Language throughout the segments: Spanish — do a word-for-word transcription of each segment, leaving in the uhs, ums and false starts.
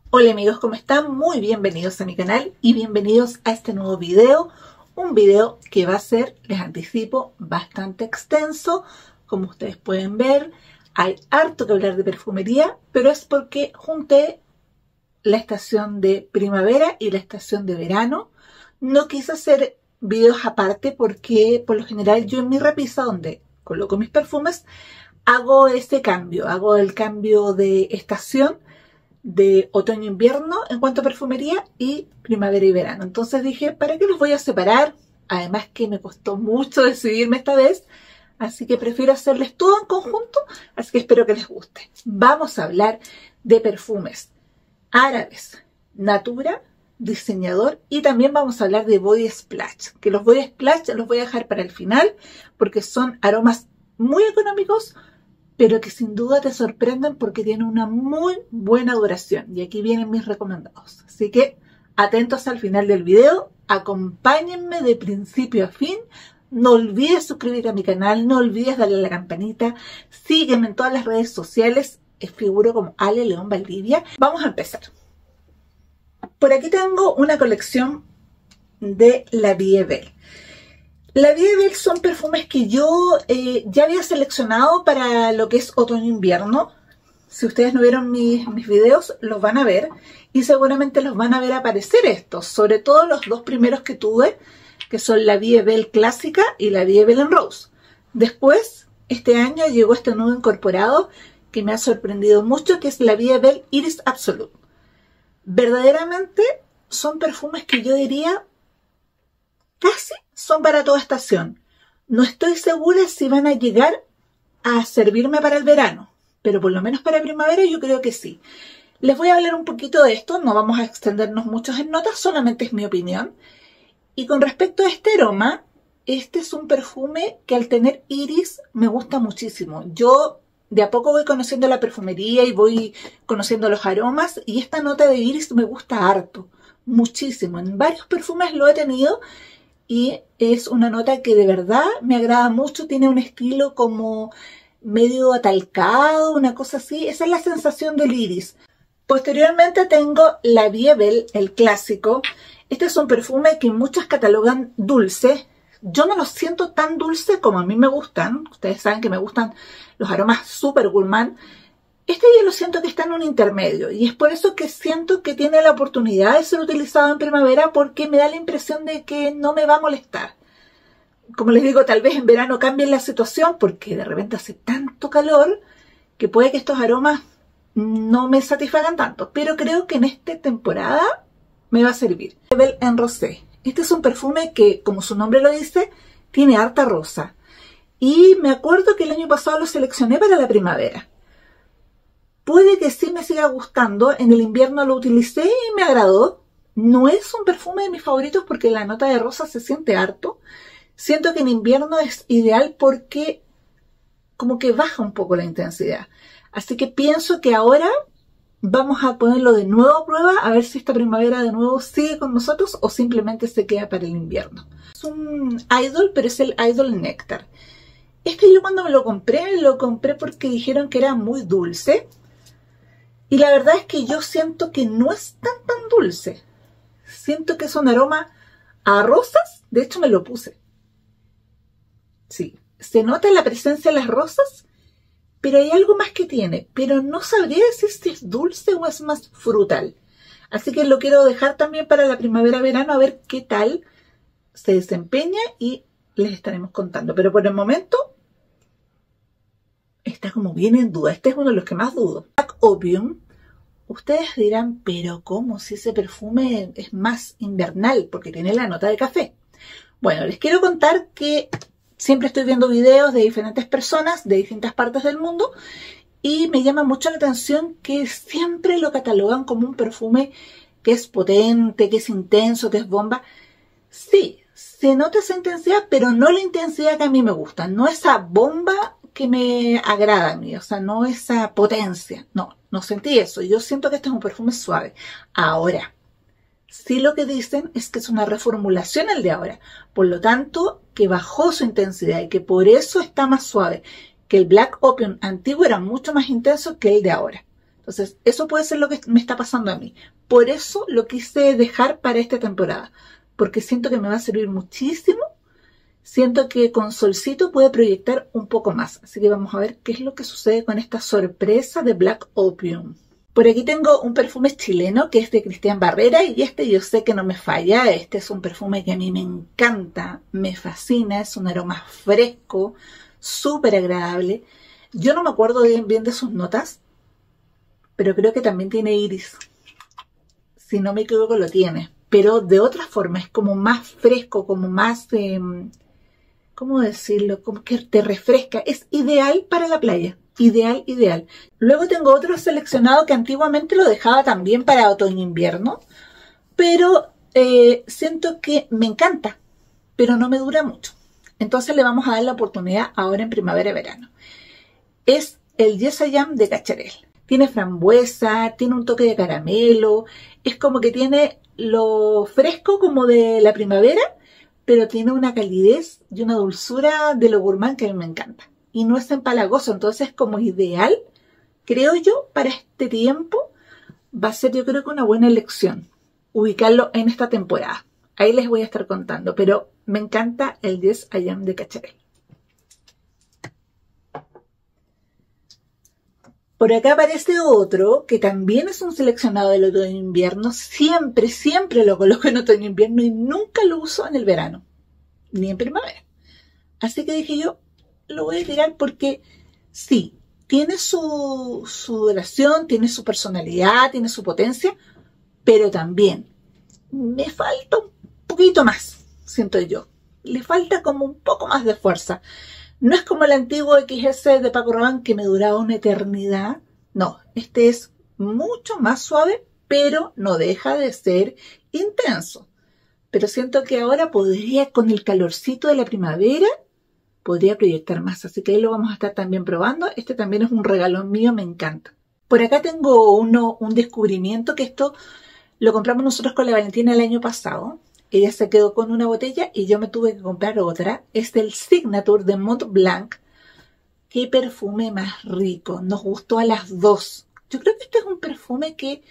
Hola amigos, ¿cómo están? Muy bienvenidos a mi canal y bienvenidos a este nuevo video. Un video que va a ser, les anticipo, bastante extenso. Como ustedes pueden ver, hay harto que hablar de perfumería, pero es porque junté la estación de primavera y la estación de verano. No quise hacer videos aparte porque por lo general yo en mi repisa, donde coloco mis perfumes, hago ese cambio, hago el cambio de estación de otoño-invierno en cuanto a perfumería y primavera y verano. Entonces dije, ¿para qué los voy a separar? Además que me costó mucho decidirme esta vez, así que prefiero hacerles todo en conjunto, así que espero que les guste. Vamos a hablar de perfumes árabes, Natura, Diseñador, y también vamos a hablar de Body Splash, que los Body Splash los voy a dejar para el final porque son aromas muy económicos, pero que sin duda te sorprenden porque tienen una muy buena duración. Y aquí vienen mis recomendados. Así que atentos al final del video, acompáñenme de principio a fin. No olvides suscribirte a mi canal, no olvides darle a la campanita, sígueme en todas las redes sociales, figuro como Ale León Valdivia. Vamos a empezar. Por aquí tengo una colección de La Vie Belle. La Vie Belle son perfumes que yo eh, ya había seleccionado para lo que es otoño-invierno. Si ustedes no vieron mis, mis videos, los van a ver. Y seguramente los van a ver aparecer estos. Sobre todo los dos primeros que tuve, que son la Vie Belle clásica y la Vie Belle en Rose. Después, este año llegó este nuevo incorporado que me ha sorprendido mucho, que es la Vie Belle Iris Absolute. Verdaderamente son perfumes que yo diría casi son para toda estación. No estoy segura si van a llegar a servirme para el verano, pero por lo menos para primavera yo creo que sí. Les voy a hablar un poquito de esto, no vamos a extendernos mucho en notas, solamente es mi opinión. Y con respecto a este aroma, este es un perfume que al tener iris me gusta muchísimo. Yo de a poco voy conociendo la perfumería y voy conociendo los aromas, y esta nota de iris me gusta harto, muchísimo. En varios perfumes lo he tenido y es una nota que de verdad me agrada mucho. Tiene un estilo como medio atalcado, una cosa así. Esa es la sensación del iris. Posteriormente tengo la Vie Belle, el clásico. Este es un perfume que muchos catalogan dulce. Yo no lo siento tan dulce como a mí me gustan. Ustedes saben que me gustan los aromas super gourmand. Este yo lo siento que está en un intermedio, y es por eso que siento que tiene la oportunidad de ser utilizado en primavera, porque me da la impresión de que no me va a molestar. Como les digo, tal vez en verano cambie la situación porque de repente hace tanto calor que puede que estos aromas no me satisfagan tanto, pero creo que en esta temporada me va a servir. Belle en Rosé. Este es un perfume que, como su nombre lo dice, tiene harta rosa. Y me acuerdo que el año pasado lo seleccioné para la primavera. Puede que sí me siga gustando. En el invierno lo utilicé y me agradó. No es un perfume de mis favoritos porque la nota de rosa se siente harto. Siento que en invierno es ideal porque como que baja un poco la intensidad. Así que pienso que ahora vamos a ponerlo de nuevo a prueba, a ver si esta primavera de nuevo sigue con nosotros o simplemente se queda para el invierno. Es un Idol, pero es el Idol Nectar. Este yo cuando me lo compré, lo compré porque dijeron que era muy dulce. Y la verdad es que yo siento que no es tan tan dulce. Siento que es un aroma a rosas. De hecho me lo puse. Sí, se nota la presencia de las rosas, pero hay algo más que tiene. Pero no sabría decir si es dulce o es más frutal. Así que lo quiero dejar también para la primavera-verano, a ver qué tal se desempeña y les estaremos contando. Pero por el momento está como bien en duda. Este es uno de los que más dudo. Black Opium. Ustedes dirán, pero ¿cómo? Si ese perfume es más invernal porque tiene la nota de café. Bueno, les quiero contar que siempre estoy viendo videos de diferentes personas de distintas partes del mundo y me llama mucho la atención que siempre lo catalogan como un perfume que es potente, que es intenso, que es bomba. Sí, se nota esa intensidad, pero no la intensidad que a mí me gusta. No esa bomba que me agrada a mí, o sea, no esa potencia. No, no sentí eso. Yo siento que este es un perfume suave. Ahora, sí lo que dicen es que es una reformulación el de ahora. Por lo tanto, que bajó su intensidad y que por eso está más suave. Que el Black Opium antiguo era mucho más intenso que el de ahora. Entonces, eso puede ser lo que me está pasando a mí. Por eso lo quise dejar para esta temporada, porque siento que me va a servir muchísimo. Siento que con Solcito puede proyectar un poco más. Así que vamos a ver qué es lo que sucede con esta sorpresa de Black Opium. Por aquí tengo un perfume chileno que es de Cristian Barrera y este yo sé que no me falla. Este es un perfume que a mí me encanta, me fascina, es un aroma fresco, súper agradable. Yo no me acuerdo bien, bien de sus notas, pero creo que también tiene iris. Si no me equivoco lo tiene, pero de otra forma es como más fresco, como más, eh, ¿cómo decirlo? Como que te refresca. Es ideal para la playa. Ideal, ideal. Luego tengo otro seleccionado que antiguamente lo dejaba también para otoño-invierno, pero eh, siento que me encanta, pero no me dura mucho. Entonces le vamos a dar la oportunidad ahora en primavera-verano. Es el Yes I Am de Cacharel. Tiene frambuesa, tiene un toque de caramelo, es como que tiene lo fresco como de la primavera, pero tiene una calidez y una dulzura de lo gourmand que a mí me encanta. Y no es empalagoso, entonces como ideal, creo yo, para este tiempo, va a ser yo creo que una buena elección ubicarlo en esta temporada. Ahí les voy a estar contando, pero me encanta el Yes I Am de Cacharel. Por acá aparece otro que también es un seleccionado del otoño-invierno. Siempre, siempre lo coloco en otoño-invierno y nunca lo uso en el verano, ni en primavera. Así que dije yo, lo voy a tirar porque sí, tiene su, su duración, tiene su personalidad, tiene su potencia, pero también me falta un poquito más, siento yo. Le falta como un poco más de fuerza. No es como el antiguo X S de Paco Rabanne que me duraba una eternidad. No, este es mucho más suave, pero no deja de ser intenso. Pero siento que ahora podría, con el calorcito de la primavera, podría proyectar más. Así que ahí lo vamos a estar también probando. Este también es un regalón mío, me encanta. Por acá tengo uno, un descubrimiento que esto lo compramos nosotros con la Valentina el año pasado. Ella se quedó con una botella y yo me tuve que comprar otra. Es del Signature de Mont Blanc. Qué perfume más rico. Nos gustó a las dos. Yo creo que este es un perfume que...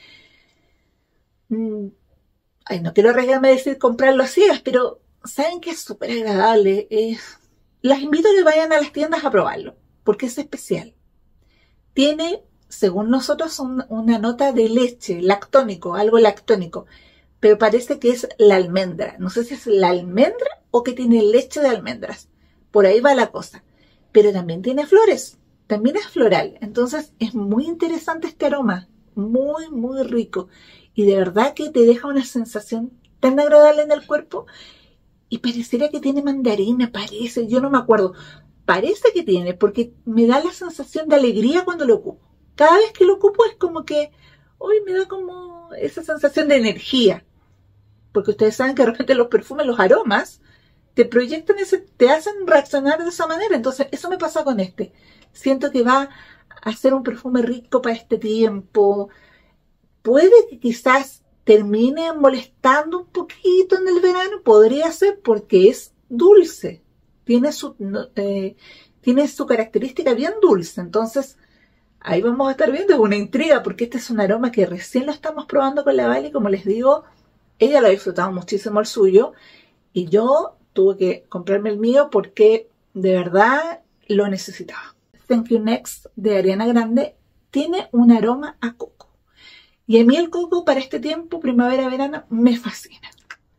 Mmm, ay, no quiero arriesgarme a decir comprarlo a ciegas, pero saben que es súper agradable. Es, las invito a que vayan a las tiendas a probarlo, porque es especial. Tiene, según nosotros, un, una nota de leche, lactónico, algo lactónico. Pero parece que es la almendra. No sé si es la almendra o que tiene leche de almendras. Por ahí va la cosa. Pero también tiene flores. También es floral. Entonces es muy interesante este aroma. Muy, muy rico. Y de verdad que te deja una sensación tan agradable en el cuerpo. Y parecería que tiene mandarina, parece. Yo no me acuerdo. Parece que tiene, porque me da la sensación de alegría cuando lo ocupo. Cada vez que lo ocupo es como que hoy me da como esa sensación de energía. Porque ustedes saben que de repente los perfumes, los aromas, te proyectan, ese, te hacen reaccionar de esa manera. Entonces, eso me pasa con este. Siento que va a ser un perfume rico para este tiempo. Puede que quizás termine molestando un poquito en el verano. Podría ser porque es dulce. Tiene su, eh, tiene su característica bien dulce. Entonces, ahí vamos a estar viendo. Es una intriga porque este es un aroma que recién lo estamos probando con la Vale. Como les digo, ella lo ha disfrutado muchísimo el suyo y yo tuve que comprarme el mío porque de verdad lo necesitaba. Thank You Next de Ariana Grande tiene un aroma a coco. Y a mí el coco para este tiempo, primavera-verano, me fascina.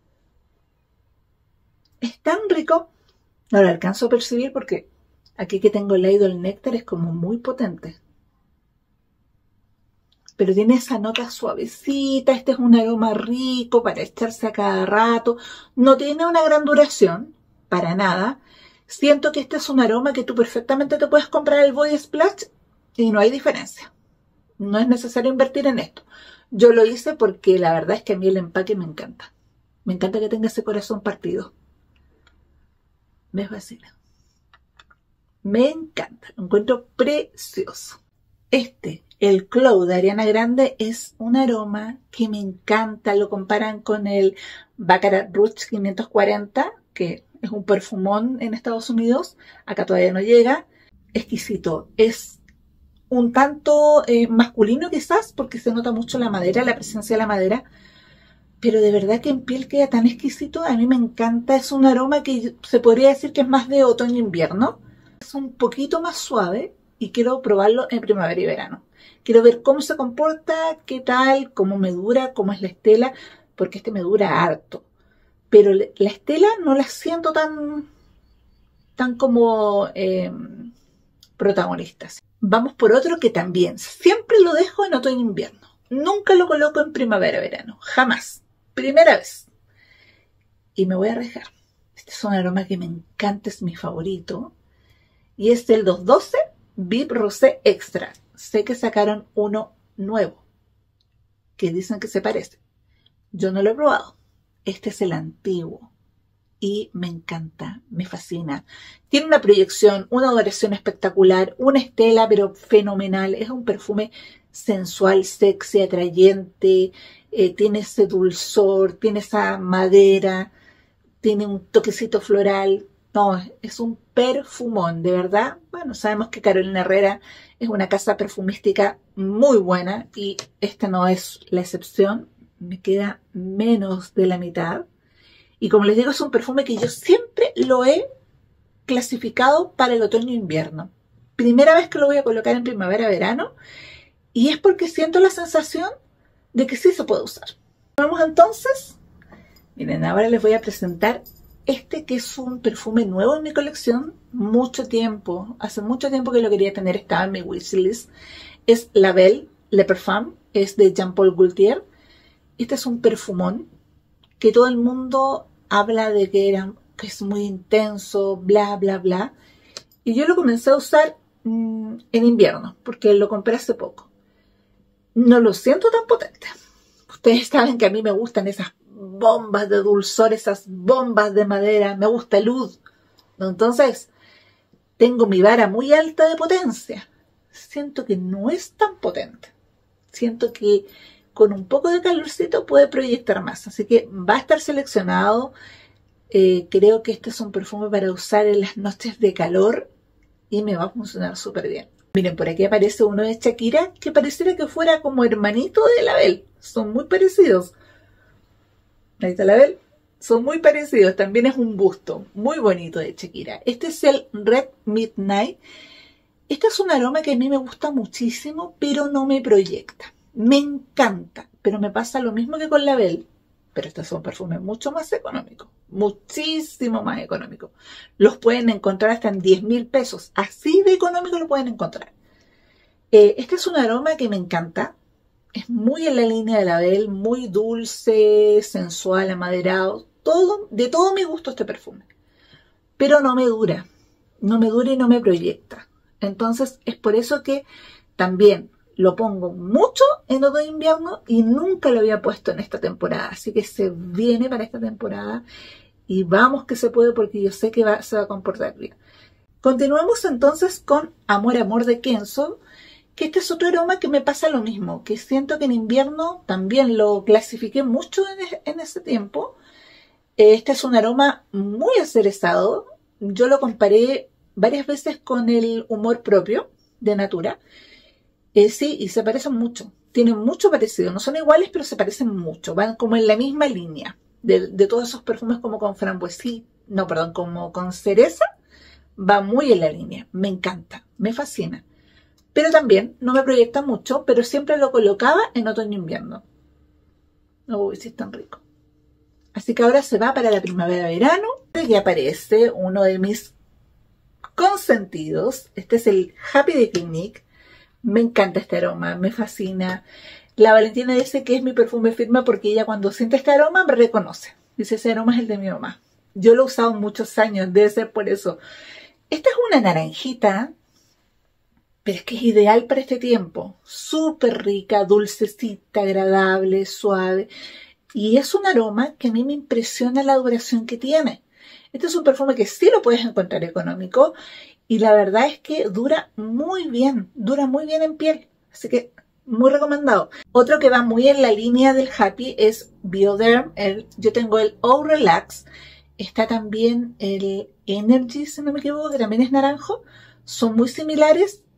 Es tan rico, no lo alcanzo a percibir porque aquí que tengo el Idol Nectar es como muy potente. Pero tiene esa nota suavecita, este es un aroma rico para echarse a cada rato. No tiene una gran duración, para nada. Siento que este es un aroma que tú perfectamente te puedes comprar el Body Splash y no hay diferencia. No es necesario invertir en esto. Yo lo hice porque la verdad es que a mí el empaque me encanta. Me encanta que tenga ese corazón partido. Me fascina. Me encanta. Lo encuentro precioso. Este... El Cloud de Ariana Grande es un aroma que me encanta. Lo comparan con el Baccarat Rouge quinientos cuarenta, que es un perfumón en Estados Unidos. Acá todavía no llega. Exquisito. Es un tanto eh, masculino quizás, porque se nota mucho la madera, la presencia de la madera, pero de verdad que en piel queda tan exquisito, a mí me encanta, es un aroma que se podría decir que es más de otoño-invierno, es un poquito más suave y quiero probarlo en primavera y verano. Quiero ver cómo se comporta, qué tal, cómo me dura, cómo es la estela, porque este me dura harto. Pero la estela no la siento tan, tan como eh, protagonistas. Vamos por otro que también siempre lo dejo en otoño-invierno. Nunca lo coloco en primavera-verano, jamás. Primera vez. Y me voy a arriesgar. Este es un aroma que me encanta, es mi favorito. Y es el doscientos doce V I P Rosé Extra. Sé que sacaron uno nuevo, que dicen que se parece. Yo no lo he probado. Este es el antiguo. Y me encanta, me fascina. Tiene una proyección, una duración espectacular, una estela pero fenomenal. Es un perfume sensual, sexy, atrayente. Eh, tiene ese dulzor, tiene esa madera, tiene un toquecito floral. No, es un perfumón, de verdad. Bueno, sabemos que Carolina Herrera es una casa perfumística muy buena y esta no es la excepción. Me queda menos de la mitad. Y como les digo, es un perfume que yo siempre lo he clasificado para el otoño-invierno. Primera vez que lo voy a colocar en primavera-verano y es porque siento la sensación de que sí se puede usar. Vamos entonces. Miren, ahora les voy a presentar este que es un perfume nuevo en mi colección. Mucho tiempo, hace mucho tiempo que lo quería tener, estaba en mi wishlist. Es La Belle Le Parfum, es de Jean Paul Gaultier. Este es un perfumón que todo el mundo habla de que, era, que es muy intenso, bla, bla, bla. Y yo lo comencé a usar mmm, en invierno, porque lo compré hace poco. No lo siento tan potente. Ustedes saben que a mí me gustan esas bombas de dulzor, esas bombas de madera, me gusta el oud. Entonces, tengo mi vara muy alta de potencia. Siento que no es tan potente. Siento que con un poco de calorcito puede proyectar más. Así que va a estar seleccionado. Eh, creo que este es un perfume para usar en las noches de calor y me va a funcionar súper bien. Miren, por aquí aparece uno de Shakira que pareciera que fuera como hermanito de La Belle. Son muy parecidos. Ahí está La Belle. Son muy parecidos. También es un busto muy bonito de Shakira. Este es el Red Midnight. Este es un aroma que a mí me gusta muchísimo, pero no me proyecta. Me encanta, pero me pasa lo mismo que con La Belle. Pero estos son perfumes mucho más económicos. Muchísimo más económicos. Los pueden encontrar hasta en diez mil pesos. Así de económico lo pueden encontrar. Eh, este es un aroma que me encanta. Es muy en la línea de La Belle. Muy dulce, sensual, amaderado. Todo, de todo mi gusto este perfume. Pero no me dura. No me dura y no me proyecta. Entonces es por eso que también lo pongo mucho en otoño-invierno y nunca lo había puesto en esta temporada. Así que se viene para esta temporada y vamos que se puede porque yo sé que va, se va a comportar bien. Continuemos entonces con Amor Amor de Kenzo, que este es otro aroma que me pasa lo mismo, que siento que en invierno también lo clasifiqué mucho en, en ese tiempo. Este es un aroma muy acerezado. Yo lo comparé varias veces con el Humor Propio de Natura. Eh, sí, y se parecen mucho. Tienen mucho parecido. No son iguales, pero se parecen mucho. Van como en la misma línea. De, de todos esos perfumes como con frambuesí. No, perdón, como con cereza. Va muy en la línea. Me encanta. Me fascina. Pero también no me proyecta mucho, pero siempre lo colocaba en otoño-invierno. Uy, sí es tan rico. Así que ahora se va para la primavera-verano. Y aparece uno de mis consentidos. Este es el Happy de Clinique. Me encanta este aroma, me fascina. La Valentina dice que es mi perfume firma porque ella cuando siente este aroma me reconoce. Dice, ese aroma es el de mi mamá. Yo lo he usado muchos años, debe ser por eso. Esta es una naranjita, pero es que es ideal para este tiempo. Súper rica, dulcecita, agradable, suave. Y es un aroma que a mí me impresiona la duración que tiene. Este es un perfume que sí lo puedes encontrar económico. Y la verdad es que dura muy bien, dura muy bien en piel. Así que muy recomendado. Otro que va muy en la línea del Happy es Bioderm. El, yo tengo el Oh Relax. Está también el Energy, si no me equivoco, que también es naranjo. Son muy similares,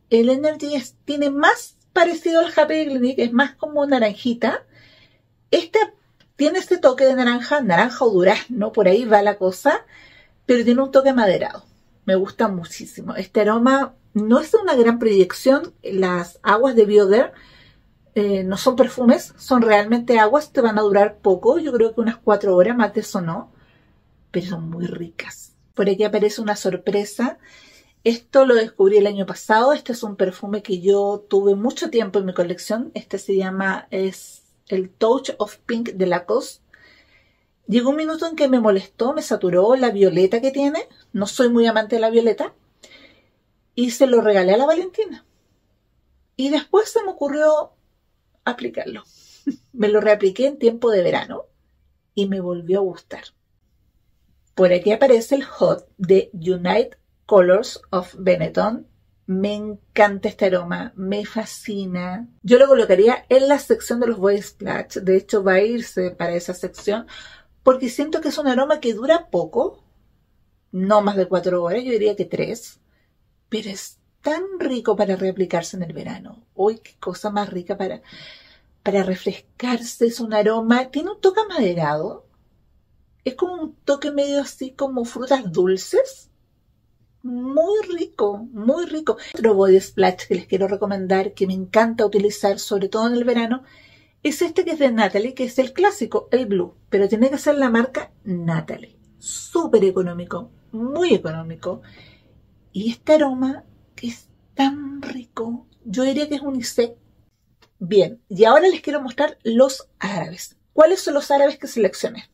el Energy es, tiene más parecido al Happy Clinique, es más como naranjita. Este tiene este toque de naranja, naranja o durazno, por ahí va la cosa, pero tiene un toque maderado. Me gusta muchísimo. Este aroma no es una gran proyección. Las aguas de Bioderm eh, no son perfumes, son realmente aguas, te van a durar poco, yo creo que unas cuatro horas, más de eso no, pero son muy ricas. Por aquí aparece una sorpresa. Esto lo descubrí el año pasado. Este es un perfume que yo tuve mucho tiempo en mi colección. Este se llama, es el Touch of Pink de Lacoste. Llegó un minuto en que me molestó, me saturó la violeta que tiene. No soy muy amante de la violeta. Y se lo regalé a la Valentina. Y después se me ocurrió aplicarlo. Me lo reapliqué en tiempo de verano y me volvió a gustar. Por aquí aparece el Hot de Unite Colors of Benetton. Me encanta este aroma, me fascina. Yo lo colocaría en la sección de los Body Splash. De hecho, va a irse para esa sección porque siento que es un aroma que dura poco, no más de cuatro horas, yo diría que tres, pero es tan rico para reaplicarse en el verano. Uy, qué cosa más rica para, para refrescarse. Es un aroma, tiene un toque maderado, es como un toque medio así como frutas dulces. Muy rico, muy rico. Otro body splash que les quiero recomendar, que me encanta utilizar, sobre todo en el verano, es este que es de Natalie, que es el clásico, el Blue, pero tiene que ser la marca Natalie. Súper económico, muy económico. Y este aroma que es tan rico, yo diría que es unisex. Bien, y ahora les quiero mostrar los árabes. ¿Cuáles son los árabes que seleccioné?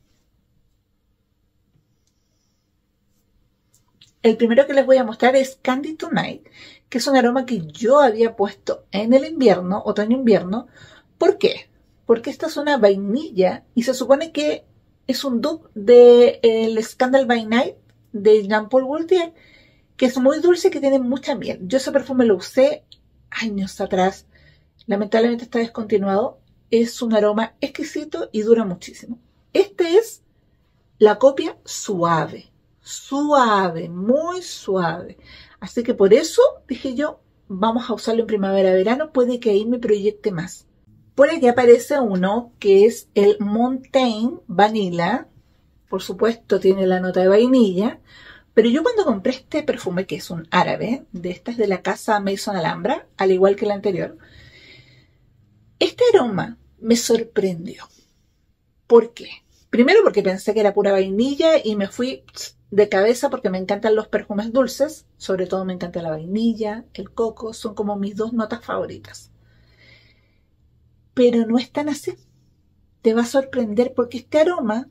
El primero que les voy a mostrar es Candy Tonight, que es un aroma que yo había puesto en el invierno, otoño-invierno. ¿Por qué? Porque esta es una vainilla y se supone que es un dupe del Scandal by Night de Jean Paul Gaultier, que es muy dulce y que tiene mucha miel. Yo ese perfume lo usé años atrás. Lamentablemente está descontinuado. Es un aroma exquisito y dura muchísimo. Este es la copia suave. Suave, muy suave. Así que por eso dije yo, vamos a usarlo en primavera-verano, puede que ahí me proyecte más. Por aquí aparece uno que es el Montaigne Vanilla. Por supuesto tiene la nota de vainilla, pero yo cuando compré este perfume, que es un árabe, de estas de la casa Maison Alhambra, al igual que el anterior, este aroma me sorprendió. ¿Por qué? Primero porque pensé que era pura vainilla y me fui de cabeza porque me encantan los perfumes dulces, sobre todo me encanta la vainilla, el coco, son como mis dos notas favoritas. Pero no es tan así. Te va a sorprender porque este aroma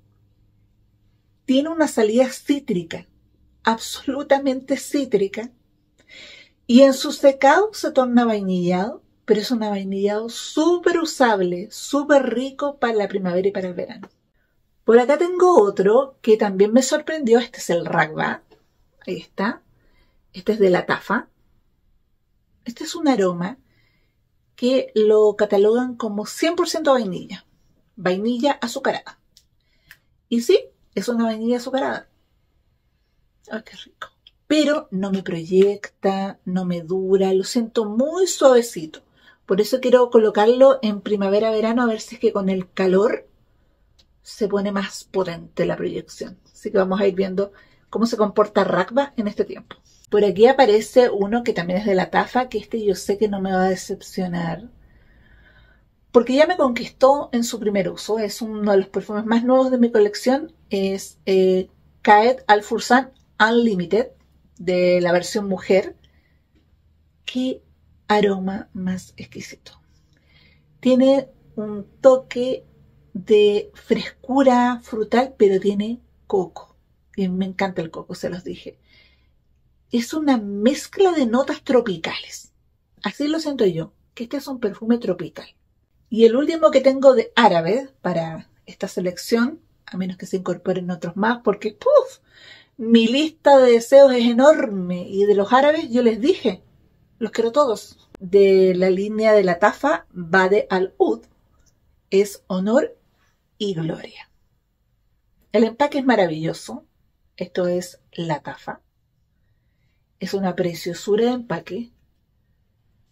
tiene una salida cítrica, absolutamente cítrica, y en su secado se torna vainillado, pero es un vainillado súper usable, súper rico para la primavera y para el verano. Por acá tengo otro que también me sorprendió. Este es el Ragba. Ahí está. Este es de la Tafa. Este es un aroma que lo catalogan como cien por ciento vainilla. Vainilla azucarada. Y sí, es una vainilla azucarada. ¡Ay, qué rico! Pero no me proyecta, no me dura. Lo siento muy suavecito. Por eso quiero colocarlo en primavera-verano a ver si es que con el calor se pone más potente la proyección. Así que vamos a ir viendo cómo se comporta Ragba en este tiempo. Por aquí aparece uno que también es de la Tafa, que este yo sé que no me va a decepcionar, porque ya me conquistó en su primer uso. Es uno de los perfumes más nuevos de mi colección. Es eh, Caed Al Fursan Unlimited, de la versión mujer. Qué aroma más exquisito. Tiene un toque de frescura frutal, pero tiene coco. Y me encanta el coco, se los dije. Es una mezcla de notas tropicales. Así lo siento yo, que este es un perfume tropical. Y el último que tengo de árabe para esta selección, a menos que se incorporen otros más, porque ¡puf! Mi lista de deseos es enorme. Y de los árabes yo les dije, los quiero todos. De la línea de la Tafa, Bade Al Oud, es Honor y Gloria. El empaque es maravilloso. Esto es la Tafa. Es una preciosura de empaque.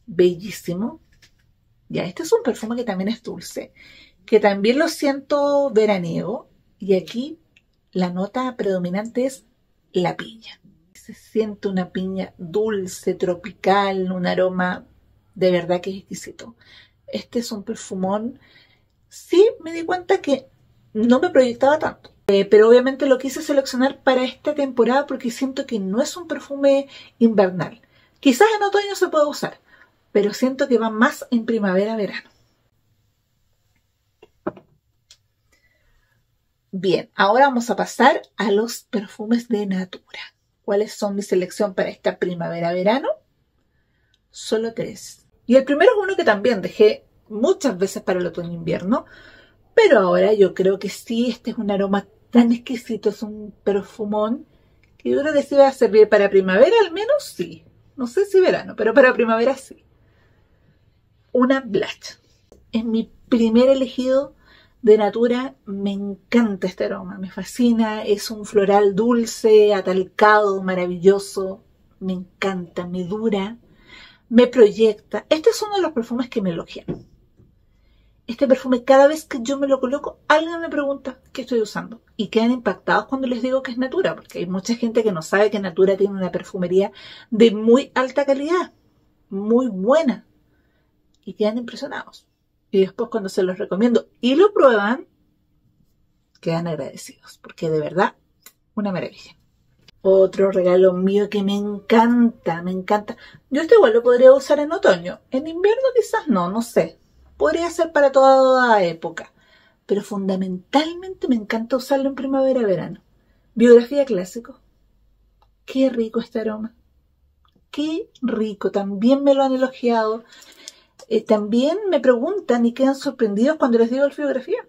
bellísimo. Ya, este es un perfume que también es dulce, que también lo siento veraniego, y aquí la nota predominante es la piña. Se siente una piña dulce, tropical, un aroma de verdad que es exquisito. Este es un perfumón. Sí me di cuenta que no me proyectaba tanto, eh, pero obviamente lo quise seleccionar para esta temporada porque siento que no es un perfume invernal. Quizás en otoño se pueda usar, pero siento que va más en primavera-verano. Bien, ahora vamos a pasar a los perfumes de Natura. ¿Cuáles son mi selección para esta primavera-verano? Solo tres. Y el primero es uno que también dejé muchas veces para el otoño-invierno, pero ahora yo creo que sí, este es un aroma tan exquisito, es un perfumón que yo creo que sí va a servir para primavera, al menos sí. No sé si verano, pero para primavera sí. Una Blush. Es mi primer elegido de Natura. Me encanta este aroma, me fascina. Es un floral dulce, atalcado, maravilloso. Me encanta, me dura, me proyecta. Este es uno de los perfumes que me elogian. Este perfume, cada vez que yo me lo coloco, alguien me pregunta qué estoy usando. Y quedan impactados cuando les digo que es Natura, porque hay mucha gente que no sabe que Natura tiene una perfumería de muy alta calidad, muy buena. Y quedan impresionados. Y después cuando se los recomiendo y lo prueban, quedan agradecidos, porque de verdad, una maravilla. Otro regalo mío que me encanta, me encanta. Yo este igual lo podría usar en otoño. En invierno quizás no, no sé. Podría ser para toda época. Pero fundamentalmente me encanta usarlo en primavera-verano. Biografía Clásico. Qué rico este aroma. Qué rico. También me lo han elogiado. Eh, también me preguntan y quedan sorprendidos cuando les digo el Biografía.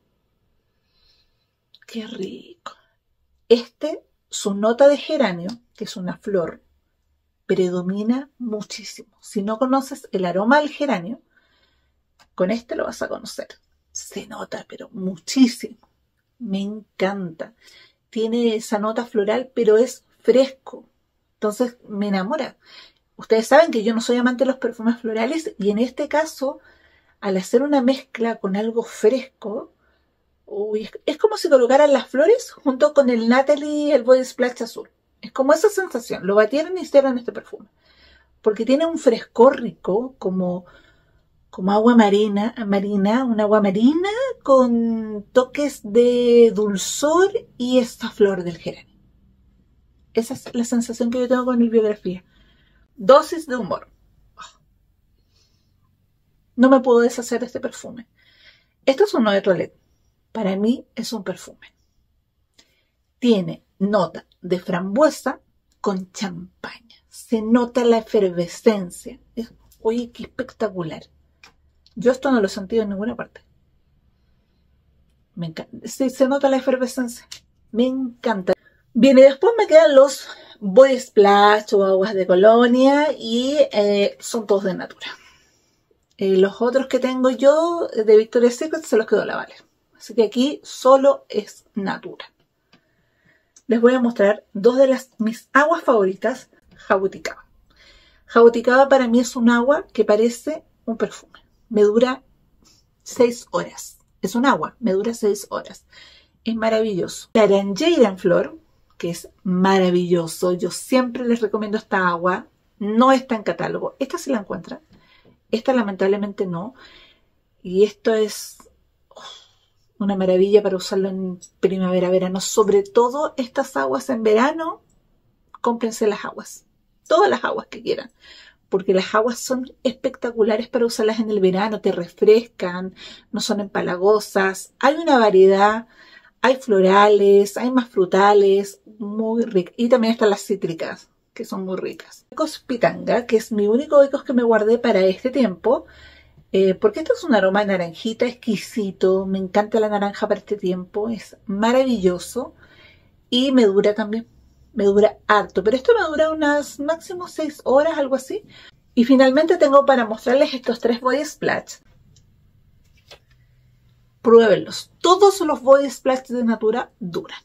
Qué rico. Este, su nota de geranio, que es una flor, predomina muchísimo. Si no conoces el aroma del geranio, con este lo vas a conocer. Se nota, pero muchísimo. Me encanta. Tiene esa nota floral, pero es fresco. Entonces me enamora. Ustedes saben que yo no soy amante de los perfumes florales y en este caso, al hacer una mezcla con algo fresco, uy, es como si colocaran las flores junto con el Natalie y el Body Splash azul. Es como esa sensación. Lo batieron y hicieron este perfume. Porque tiene un frescor rico, como... como agua marina, marina, un agua marina con toques de dulzor y esta flor del geranio. Esa es la sensación que yo tengo con el Biografía. Dosis de humor. Oh. No me puedo deshacer de este perfume. Esto es uno de toilette. Para mí es un perfume. Tiene nota de frambuesa con champaña. Se nota la efervescencia. Es, oye, qué espectacular. Yo esto no lo he sentido en ninguna parte. Me encanta. Sí, se nota la efervescencia. Me encanta. Bien, y después me quedan los Body Splash o aguas de colonia y eh, son todos de Natura. Eh, los otros que tengo yo de Victoria's Secret se los quedó la Vale. Así que aquí solo es Natura. Les voy a mostrar dos de las mis aguas favoritas, Jabuticaba. Jabuticaba para mí es un agua que parece un perfume. Me dura seis horas. Es un agua, me dura seis horas. Es maravilloso. Laranjeira en flor, que es maravilloso. Yo siempre les recomiendo esta agua. No está en catálogo. Esta sí la encuentran. Esta lamentablemente no. Y esto es una maravilla para usarlo en primavera, verano. Sobre todo estas aguas en verano, cómprense las aguas. Todas las aguas que quieran. Porque las aguas son espectaculares para usarlas en el verano, te refrescan, no son empalagosas. Hay una variedad, hay florales, hay más frutales, muy ricas. Y también están las cítricas, que son muy ricas. Oikos Pitanga, que es mi único Oikos que me guardé para este tiempo, eh, porque esto es un aroma de naranjita exquisito. Me encanta la naranja para este tiempo, es maravilloso y me dura también. Me dura harto, pero esto me dura unas máximo seis horas, algo así. Y finalmente tengo para mostrarles estos tres Body Splash. Pruébenlos. Todos los Body Splash de Natura duran.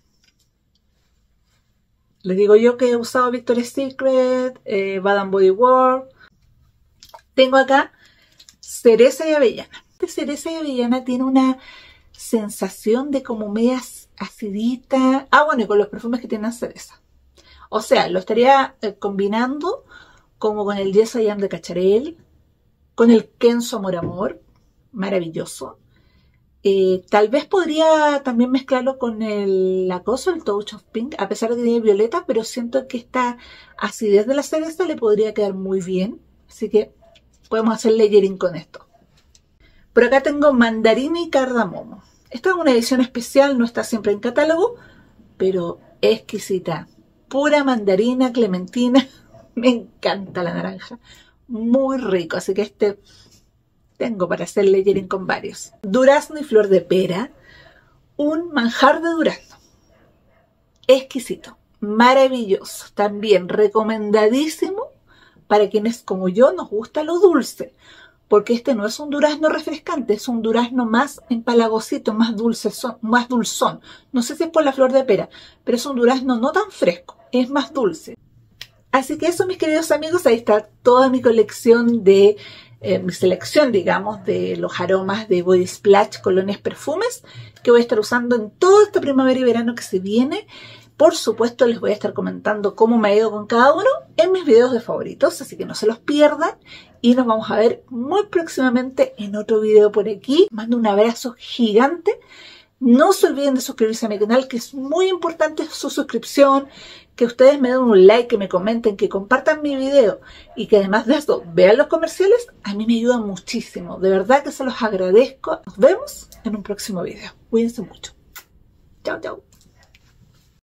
Les digo yo que he usado Victoria's Secret, eh, Bath and Body Works. Tengo acá cereza y avellana. Este cereza y avellana tiene una sensación de como media acidita. Ah, bueno, y con los perfumes que tienen cereza. O sea, lo estaría eh, combinando como con el Yes I Am de Cacharel, con el Kenzo Amor Amor, maravilloso. Eh, tal vez podría también mezclarlo con el Acoso, el Touch of Pink, a pesar de que tiene violeta, pero siento que esta acidez de la cereza le podría quedar muy bien. Así que podemos hacer layering con esto. Por acá tengo mandarina y cardamomo. Esta es una edición especial, no está siempre en catálogo, pero exquisita. Pura mandarina, clementina. Me encanta la naranja. Muy rico, así que este tengo para hacer layering con varios. Durazno y flor de pera. Un manjar de durazno. Exquisito. Maravilloso. También recomendadísimo para quienes como yo nos gusta lo dulce. Porque este no es un durazno refrescante, es un durazno más empalagosito, más dulce, más dulzón. No sé si es por la flor de pera, pero es un durazno no tan fresco, es más dulce. Así que eso, mis queridos amigos, ahí está toda mi colección de, eh, mi selección, digamos, de los aromas de Body Splash, colonias, perfumes, que voy a estar usando en toda esta primavera y verano que se viene. Por supuesto, les voy a estar comentando cómo me ha ido con cada uno en mis videos de favoritos, así que no se los pierdan. Y nos vamos a ver muy próximamente en otro video por aquí. Mando un abrazo gigante. No se olviden de suscribirse a mi canal, que es muy importante su suscripción, que ustedes me den un like, que me comenten, que compartan mi video y que además de eso vean los comerciales. A mí me ayuda muchísimo. De verdad que se los agradezco. Nos vemos en un próximo video. Cuídense mucho. Chao, chao.